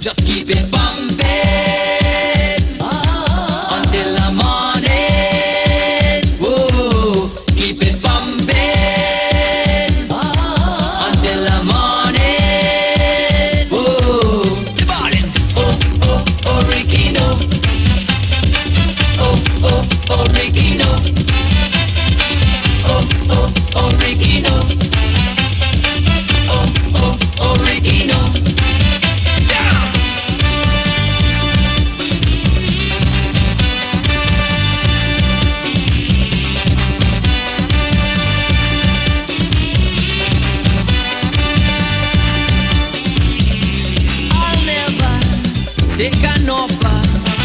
Just keep it bumping until the morning. Whoa, keep it bumping until the morning. Whoa, the ballin'. Oh, oh, oh, Rikki no. Oh, oh, oh, Rikki no. Oh, oh, oh, Rikki no. Oh, oh, oh, Rikki no. Take an offer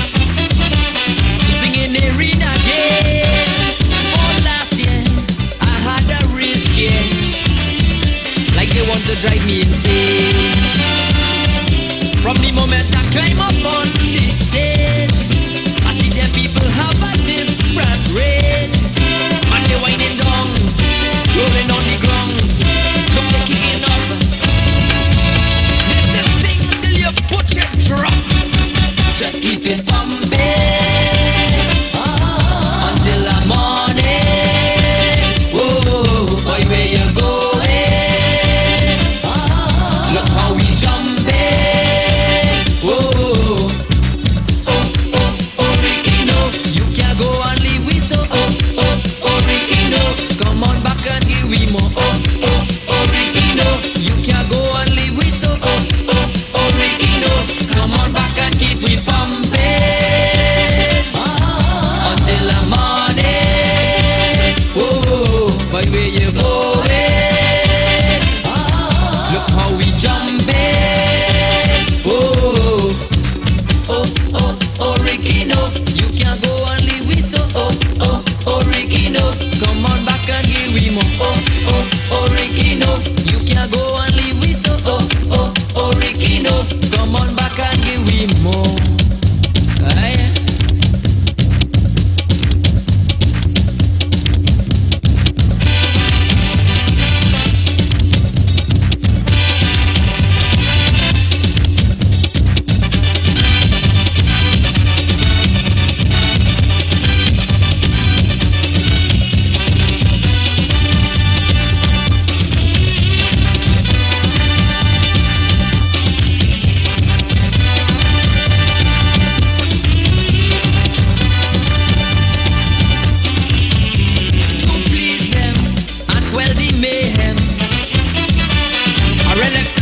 to sing in the arena again. For last year I had a risk, yeah, like they want to drive me insane. From the moment I climb up on the stage, I see them people have a different rate. And they winding down, rolling on the ground. Look, they kicking up. This is thing till you put your drop. Just keep it bumping until the morning. Whoa, boy, where you going? Look how we jumping. Whoa, oh, oh, oh, Rikki no. You can't go and leave we so. Oh, oh, oh, Rikki no. Come on back and give we more. Oh, oh, oh, Rikki no. You can't go and leave we so. Oh, oh, oh, Rikki no. Come on back and keep we until the morning. Whoa, boy, where you going? Look how we jumping. Whoa, oh, oh, oh, Rikki no. You can't go and leave we so. Oh, oh, oh, Rikki no. Come on back and give we more. Oh, oh, oh, Rikki no. You can't go and leave we so. Oh, oh, oh, Rikki no. Come on back and give we more. Aye. Relax